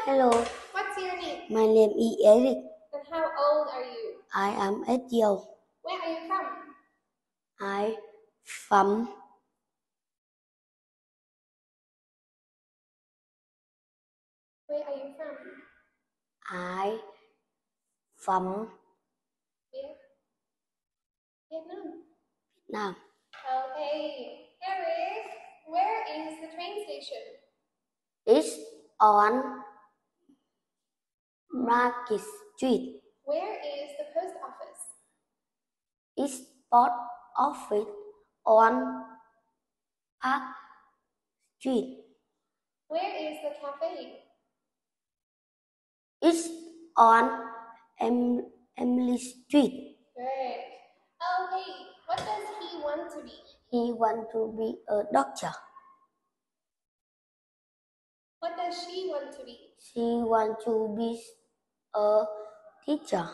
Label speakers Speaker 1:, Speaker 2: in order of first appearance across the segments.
Speaker 1: Hello,
Speaker 2: What's your name?
Speaker 1: my name is Eric.
Speaker 2: And how old are you?
Speaker 1: I am 8 years old.
Speaker 2: Where are you from?
Speaker 1: I from
Speaker 2: Where are you from?
Speaker 1: I from
Speaker 2: Where? Vietnam.
Speaker 1: Nam.
Speaker 2: Okay. Eric, where is the train station?
Speaker 1: It's on Market Street.
Speaker 2: Where is the post office?
Speaker 1: It's post office on Park Street.
Speaker 2: Where is the cafe?
Speaker 1: It's on Emily Street.
Speaker 2: Good. Okay. What does he want to be?
Speaker 1: He wants to be a doctor.
Speaker 2: What does she want to be?
Speaker 1: She wants to be a teacher.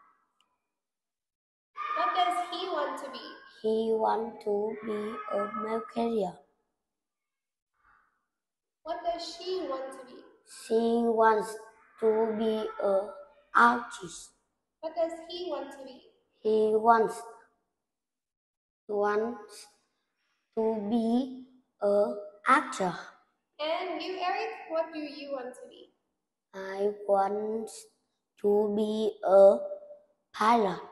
Speaker 2: What does he want to be?
Speaker 1: He wants to be a mail carrier.
Speaker 2: What does she want to be?
Speaker 1: She wants to be an artist.
Speaker 2: What does he want to be?
Speaker 1: He wants to be an actor.
Speaker 2: And you, Eric, what do you want to be?
Speaker 1: I want to be a pilot.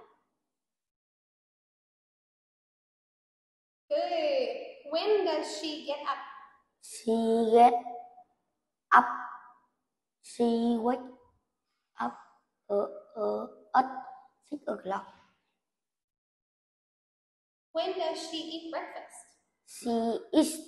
Speaker 2: Good. When does she get up?
Speaker 1: She get up. She wake up at 6 o'clock.
Speaker 2: When does she eat breakfast?
Speaker 1: She eats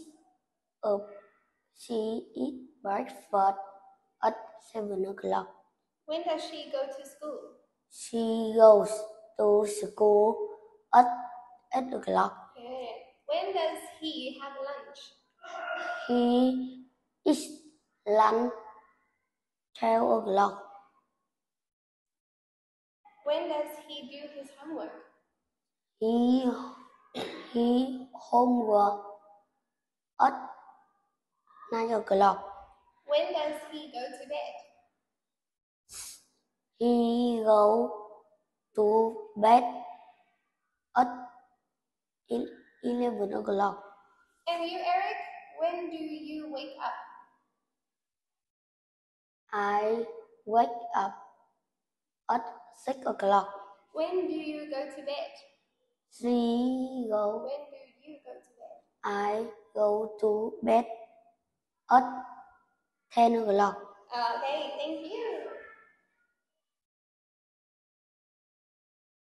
Speaker 1: breakfast at 7 o'clock.
Speaker 2: When does she go to school?
Speaker 1: She goes to school at 8 o'clock.
Speaker 2: Good. When does he have lunch?
Speaker 1: He eats lunch 12 o'clock.
Speaker 2: When does he do his homework?
Speaker 1: He homework at 9 o'clock.
Speaker 2: When does he go to bed?
Speaker 1: He go to bed at 11 o'clock.
Speaker 2: And you, Eric, when do you wake up?
Speaker 1: I wake up at 6 o'clock.
Speaker 2: When do you go to bed?
Speaker 1: When
Speaker 2: do you go to bed?
Speaker 1: I go to bed at 10 o'clock.
Speaker 2: Okay, thank you.